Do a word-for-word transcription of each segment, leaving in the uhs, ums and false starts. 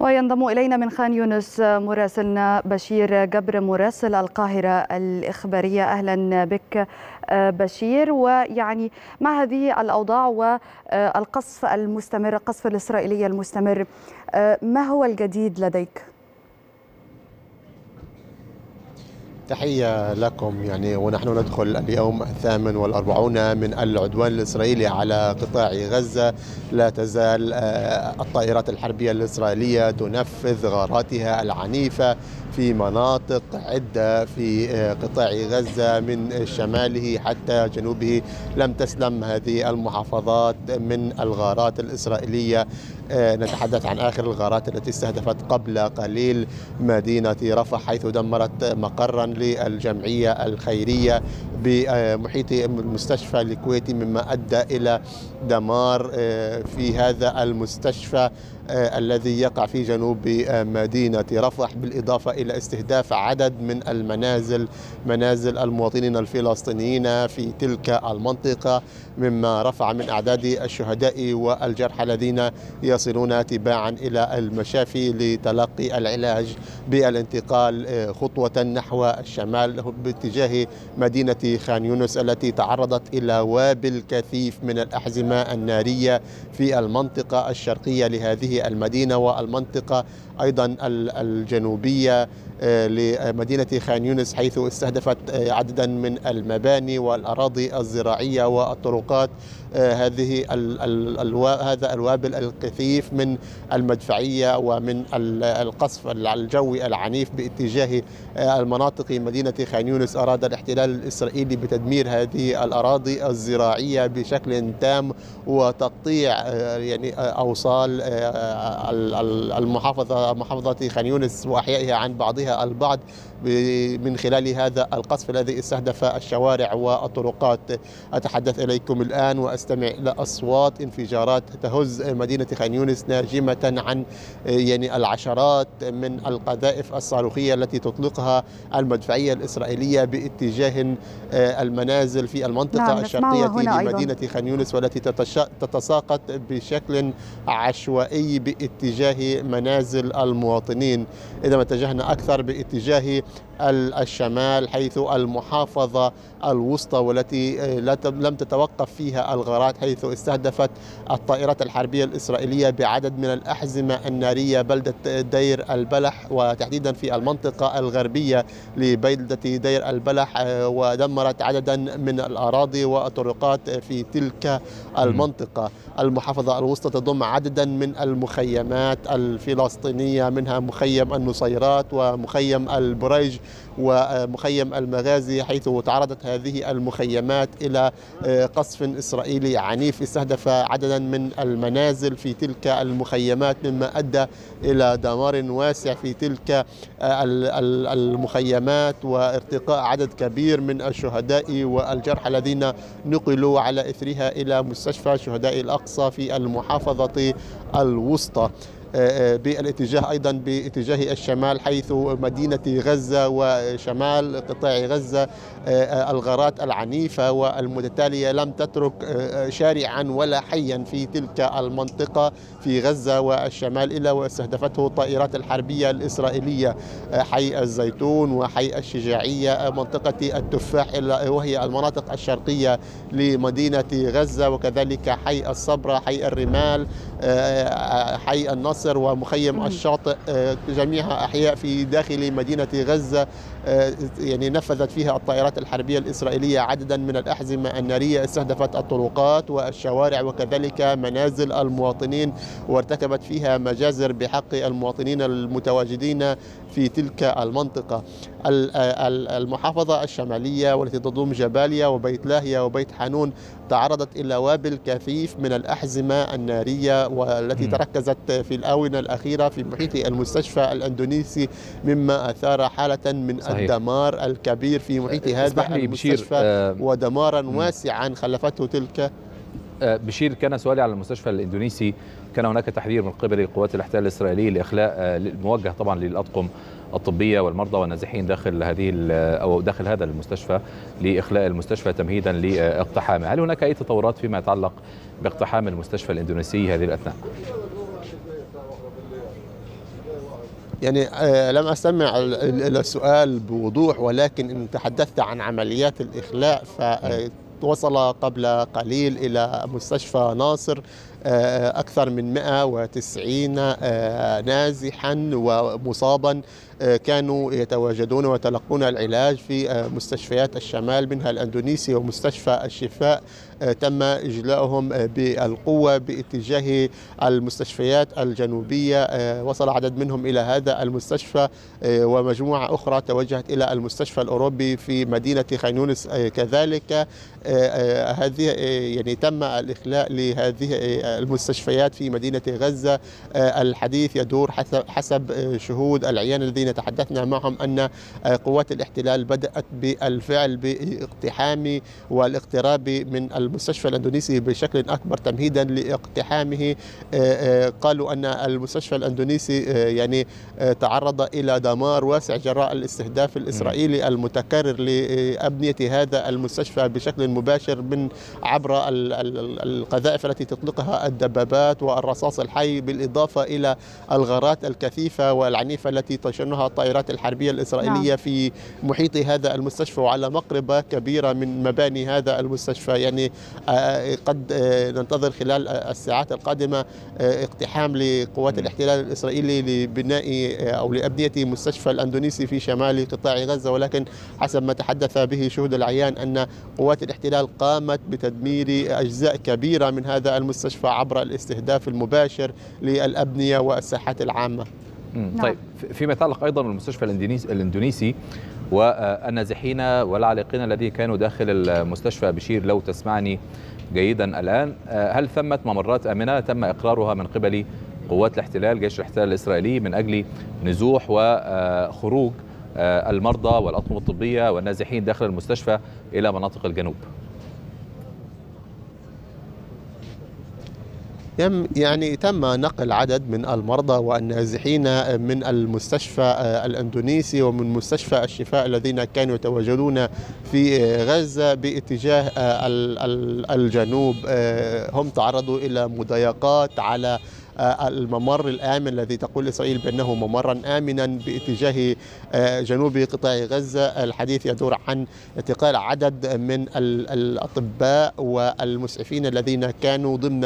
وينضم إلينا من خان يونس مراسلنا بشير جبر مراسل القاهرة الإخبارية. أهلا بك بشير. ويعني مع هذه الأوضاع والقصف المستمر، القصف الإسرائيلي المستمر، ما هو الجديد لديك؟ تحية لكم. يعني ونحن ندخل اليوم الثامن والأربعون من العدوان الإسرائيلي على قطاع غزة. لا تزال الطائرات الحربية الإسرائيلية تنفذ غاراتها العنيفة في مناطق عدة في قطاع غزة من شماله حتى جنوبه. لم تسلم هذه المحافظات من الغارات الإسرائيلية. نتحدث عن آخر الغارات التي استهدفت قبل قليل مدينة رفح، حيث دمرت مقرا للجمعية الخيرية بمحيط المستشفى الكويتي، مما أدى إلى دمار في هذا المستشفى الذي يقع في جنوب مدينة رفح، بالإضافة إلى استهداف عدد من المنازل، منازل المواطنين الفلسطينيين في تلك المنطقة، مما رفع من أعداد الشهداء والجرحى الذين يصلون تباعا إلى المشافي لتلقي العلاج بالانتقال خطوة نحو الشمال باتجاه مدينة خان يونس التي تعرضت إلى وابل كثيف من الأحزمة النارية في المنطقة الشرقية لهذه المدينة والمنطقة أيضا الجنوبية لمدينة خان يونس، حيث استهدفت عددا من المباني والأراضي الزراعية والطرقات. هذه هذا الوابل الكثيف من المدفعية ومن القصف الجوي العنيف باتجاه المناطق مدينة خان يونس أراد الاحتلال الإسرائيلي بتدمير هذه الأراضي الزراعية بشكل تام وتقطيع يعني أوصال المحافظة محافظة خان يونس وأحيائها عن بعضها البعض من خلال هذا القصف الذي استهدف الشوارع والطرقات. أتحدث إليكم الآن وأستمع إلى أصوات انفجارات تهز مدينة خان يونس ناجمة عن يعني العشرات من القذائف الصاروخية التي تطلقها المدفعية الإسرائيلية باتجاه المنازل في المنطقة نعم الشرقية لمدينة خان يونس، والتي تتساقط بشكل عشوائي باتجاه منازل المواطنين. إذا اتجهنا أكثر باتجاه الشمال، حيث المحافظة الوسطى والتي لم تتوقف فيها الغارات، حيث استهدفت الطائرات الحربية الإسرائيلية بعدد من الأحزمة النارية بلدة دير البلح، وتحديدا في المنطقة الغربية لبلدة دير البلح، ودمرت عددا من الأراضي والطرقات في تلك المنطقة. المحافظة الوسطى تضم عددا من المخيمات الفلسطينية، منها مخيم النصيرات ومخيم البريج ومخيم المغازي، حيث تعرضت هذه المخيمات إلى قصف إسرائيلي عنيف استهدف عددا من المنازل في تلك المخيمات، مما أدى إلى دمار واسع في تلك المخيمات وارتقاء عدد كبير من الشهداء والجرحى الذين نقلوا على إثرها إلى مستشفى شهداء الأقصى في المحافظة الوسطى. بالاتجاه أيضا باتجاه الشمال، حيث مدينة غزة وشمال قطاع غزة الغارات العنيفة والمتتالية لم تترك شارعا ولا حيا في تلك المنطقة في غزة والشمال إلا واستهدفته الطائرات الحربية الإسرائيلية. حي الزيتون وحي الشجاعية، منطقة التفاح وهي المناطق الشرقية لمدينة غزة، وكذلك حي الصبرة، حي الرمال، حي النصر ومخيم الشاطئ، جميعها أحياء في داخل مدينة غزة يعني نفذت فيها الطائرات الحربية الإسرائيلية عددا من الأحزمة النارية، استهدفت الطرقات والشوارع وكذلك منازل المواطنين، وارتكبت فيها مجازر بحق المواطنين المتواجدين في تلك المنطقة. المحافظة الشمالية والتي تضم جباليا وبيت لاهيا وبيت حانون تعرضت إلى وابل كثيف من الأحزمة النارية، والتي تركزت في الآونة الأخيرة في محيط المستشفى الأندونيسي، مما أثار حالة من صحيح. الدمار الكبير في محيط هذا المستشفى آه ودمارا واسعا خلفته تلك. آه بشير، كان سؤالي على المستشفى الإندونيسي، كان هناك تحذير من قبل قوات الاحتلال الإسرائيلي لإخلاء آه موجه طبعا للأطقم الطبية والمرضى والنازحين داخل هذه أو داخل هذا المستشفى، لإخلاء المستشفى تمهيدا لاقتحامه. هل هناك أي تطورات فيما يتعلق باقتحام المستشفى الإندونيسي هذه الأثناء؟ يعني لم أستمع إلى السؤال بوضوح، ولكن إن تحدثت عن عمليات الإخلاء فوصل قبل قليل إلى مستشفى ناصر أكثر من مئة وتسعين نازحا ومصابا كانوا يتواجدون ويتلقون العلاج في مستشفيات الشمال، منها الأندونيسي ومستشفى الشفاء. تم إجلاؤهم بالقوة باتجاه المستشفيات الجنوبية. وصل عدد منهم إلى هذا المستشفى، ومجموعة أخرى توجهت إلى المستشفى الأوروبي في مدينة خان يونس كذلك. هذه يعني تم الإخلاء لهذه المستشفيات في مدينة غزة. الحديث يدور حسب شهود العيان الذين تحدثنا معهم أن قوات الاحتلال بدأت بالفعل باقتحام والاقتراب من المستشفى الأندونيسي بشكل أكبر تمهيدا لاقتحامه. قالوا أن المستشفى الأندونيسي يعني تعرض إلى دمار واسع جراء الاستهداف الإسرائيلي المتكرر لأبنية هذا المستشفى بشكل مباشر من عبر القذائف التي تطلقها الدبابات والرصاص الحي، بالإضافة إلى الغارات الكثيفة والعنيفة التي تشنها الطائرات الحربية الإسرائيلية في محيط هذا المستشفى وعلى مقربة كبيرة من مباني هذا المستشفى. يعني قد ننتظر خلال الساعات القادمة اقتحام لقوات الاحتلال الإسرائيلي لبناء أو لأبنية مستشفى الأندونيسي في شمال قطاع غزة، ولكن حسب ما تحدث به شهود العيان أن قوات الاحتلال قامت بتدمير أجزاء كبيرة من هذا المستشفى عبر الاستهداف المباشر للأبنية والساحات العامة. طيب، فيما يتعلق أيضا بالمستشفى الإندونيسي والنازحين والعالقين الذين كانوا داخل المستشفى، بشير لو تسمعني جيدا الآن، هل ثمة ممرات آمنة تم إقرارها من قبل قوات الاحتلال، جيش الاحتلال الإسرائيلي، من أجل نزوح وخروج المرضى والأطقم الطبية والنازحين داخل المستشفى إلى مناطق الجنوب؟ يعني تم نقل عدد من المرضى والنازحين من المستشفى الأندونيسي ومن مستشفى الشفاء الذين كانوا يتواجدون في غزة باتجاه الجنوب. هم تعرضوا إلى مضايقات على الممر الآمن الذي تقول إسرائيل بأنه ممرا آمنا باتجاه جنوب قطاع غزة. الحديث يدور عن انتقال عدد من الأطباء والمسعفين الذين كانوا ضمن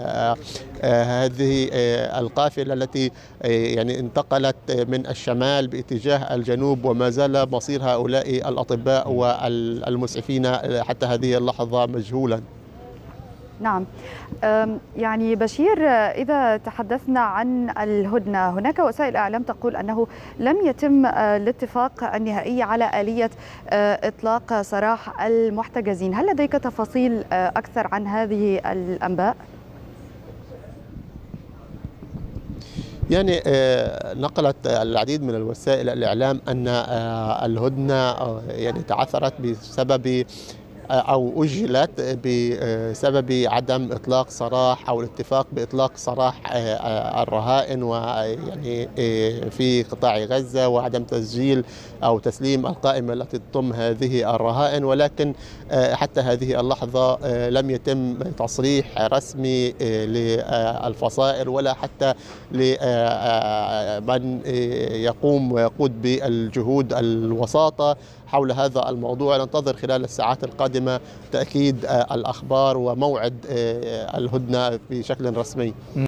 هذه القافلة التي يعني انتقلت من الشمال باتجاه الجنوب، وما زال مصير هؤلاء الأطباء والمسعفين حتى هذه اللحظة مجهولا. نعم، يعني بشير، إذا تحدثنا عن الهدنة، هناك وسائل إعلام تقول أنه لم يتم الاتفاق النهائي على آلية إطلاق سراح المحتجزين. هل لديك تفاصيل أكثر عن هذه الأنباء؟ يعني نقلت العديد من الوسائل الإعلام أن الهدنة يعني تعثرت بسبب أو أجلت بسبب عدم إطلاق سراح أو الاتفاق بإطلاق سراح الرهائن ويعني في قطاع غزة، وعدم تسجيل أو تسليم القائمة التي تضم هذه الرهائن. ولكن حتى هذه اللحظة لم يتم تصريح رسمي للفصائل ولا حتى لمن يقوم ويقود بالجهود الوساطة حول هذا الموضوع. ننتظر خلال الساعات القادمة تأكيد الأخبار وموعد الهدنة بشكل رسمي.